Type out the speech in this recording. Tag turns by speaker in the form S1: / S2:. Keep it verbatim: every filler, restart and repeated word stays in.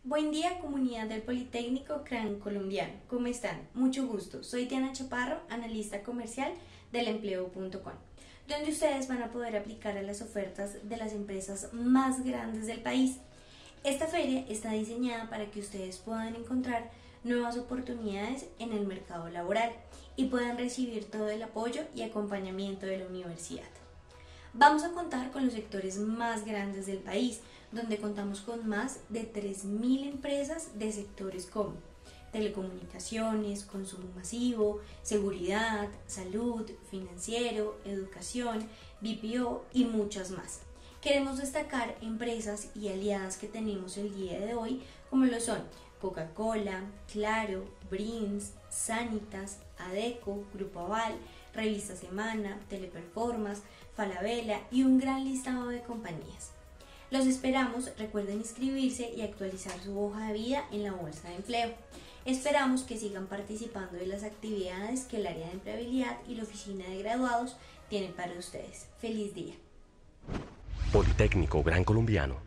S1: Buen día, comunidad del Politécnico Gran Colombiano. ¿Cómo están? Mucho gusto. Soy Diana Chaparro, analista comercial del empleo punto com, donde ustedes van a poder aplicar a las ofertas de las empresas más grandes del país. Esta feria está diseñada para que ustedes puedan encontrar nuevas oportunidades en el mercado laboral y puedan recibir todo el apoyo y acompañamiento de la universidad. Vamos a contar con los sectores más grandes del país, donde contamos con más de tres mil empresas de sectores como telecomunicaciones, consumo masivo, seguridad, salud, financiero, educación, B P O y muchas más. Queremos destacar empresas y aliadas que tenemos el día de hoy, como lo son Coca-Cola, Claro, Brins, Sanitas, Adeco, Grupo Aval, Revista Semana, Teleperformance, Falabella y un gran listado de compañías. Los esperamos, recuerden inscribirse y actualizar su hoja de vida en la bolsa de empleo. Esperamos que sigan participando de las actividades que el área de empleabilidad y la oficina de graduados tienen para ustedes. ¡Feliz día!
S2: Politécnico Gran Colombiano.